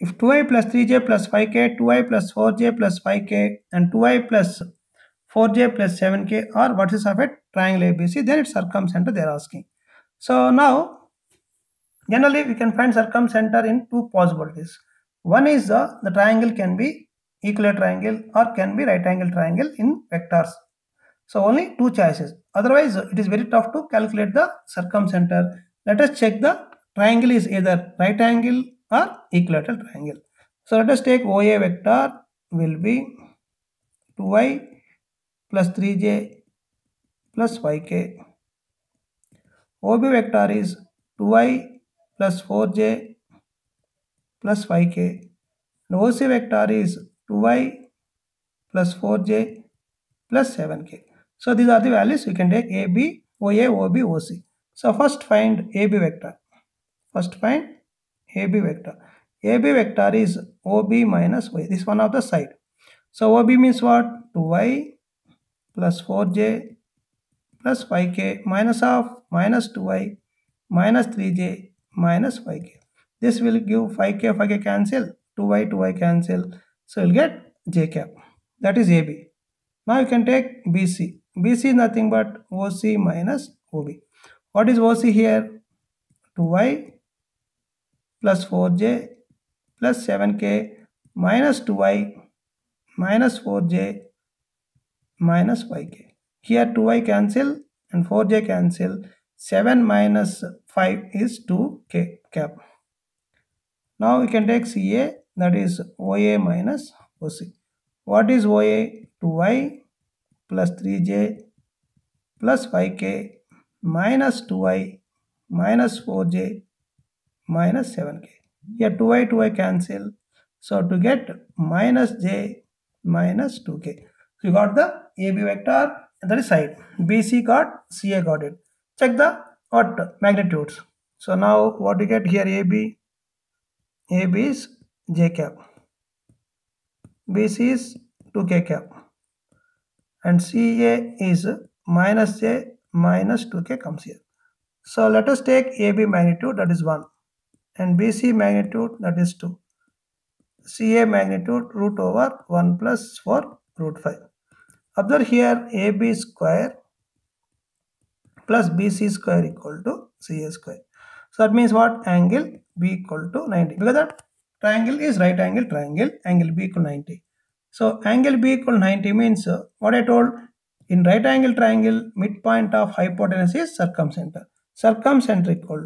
If 2i plus 3j plus 5k, 2i plus 4j plus 5k, and 2i plus 4j plus 7k are vertices of a triangle ABC, then its circumcenter they are asking. So now, generally we can find circumcenter in two possibilities. One is the triangle can be equilateral triangle or can be right angle triangle in vectors. So only two choices. Otherwise, it is very tough to calculate the circumcenter. Let us check the triangle is either right angle or equilateral triangle. So let us take OA vector will be 2i plus 3j plus 5k. OB vector is 2i plus 4j plus 5k. And OC vector is 2i plus 4j plus 7k. So these are the values we can take AB, OA, OB, OC. So first find AB vector. First find AB vector. AB vector is OB minus Y. This is one of the side. So OB means what? 2y plus 4j plus 5k minus of minus 2y minus 3j minus 5k. This will give 5k, 5k cancel, 2y, 2y cancel. So you'll get j cap. That is AB. Now you can take BC. BC is nothing but OC minus OB. What is OC here? 2y plus 4j plus 7k minus 2y minus 4j minus 5k. Here 2y cancel and 4j cancel. 7 minus 5 is 2k cap. Now we can take CA, that is OA minus OC. What is OA? 2y plus 3j plus 5k minus 2y minus 4j minus 7k. Here 2y, 2y cancel. So to get minus j minus 2k. So you got the AB vector and that is side. BC got, CA got it. Check the what magnitudes. So now what we get here AB? AB is j cap. BC is 2k cap. And CA is minus j minus 2k comes here. So let us take AB magnitude, that is 1, and BC magnitude, that is 2. CA magnitude root over 1 plus 4 root 5. Observe here AB square plus BC square equal to CA square. So that means what? Angle B equal to 90. Because that triangle is right angle triangle, angle B equal 90. So angle B equal 90 means what I told, in right angle triangle, midpoint of hypotenuse is circumcenter. Circumcenter equal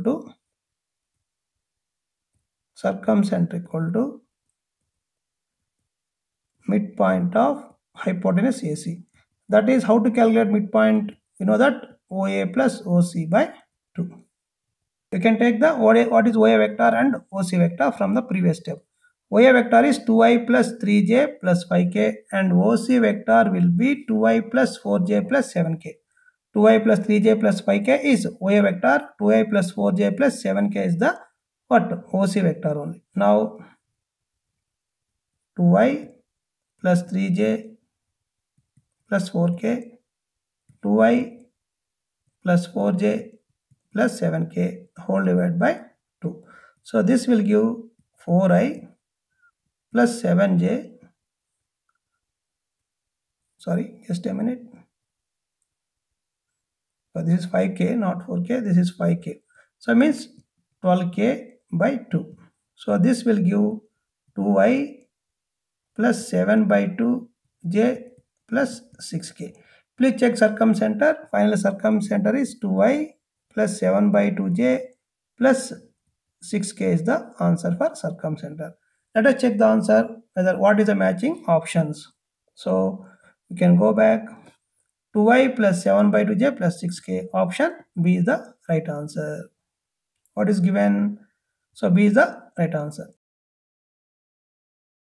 to midpoint of hypotenuse AC. That is how to calculate midpoint. You know that OA plus OC by 2. You can take the OA, what is OA vector and OC vector from the previous step. OA vector is 2i plus 3j plus 5k and OC vector will be 2i plus 4j plus 7k. 2i plus 3j plus 5k is OA vector, 2i plus 4j plus 7k is the what? OC vector only. Now 2i plus 3j plus 4k, 2i plus 4j plus 7k whole divided by 2. So this will give 4i plus 7j, sorry, just a minute. So this is 5k, not 4k, this is 5k. So it means 12k by 2. So this will give 2i plus 7 by 2 j plus 6k. Please check circumcenter. Final circumcenter is 2i plus 7 by 2j plus 6k is the answer for circumcenter. Let us check the answer, whether what is the matching options. So we can go back. 2i plus 7 by 2j plus 6k. Option B is the right answer. What is given? So B is the right answer.